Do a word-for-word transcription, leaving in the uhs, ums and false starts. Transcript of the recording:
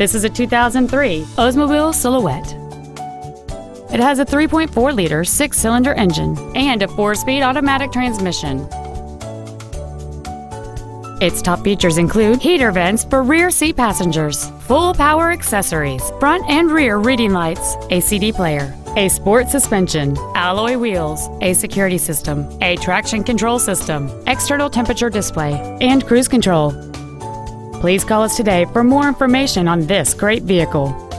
This is a two thousand three Oldsmobile Silhouette. It has a three point four liter six-cylinder engine and a four-speed automatic transmission. Its top features include heater vents for rear seat passengers, full power accessories, front and rear reading lights, a C D player, a sport suspension, alloy wheels, a security system, a traction control system, external temperature display, and cruise control. Please call us today for more information on this great vehicle.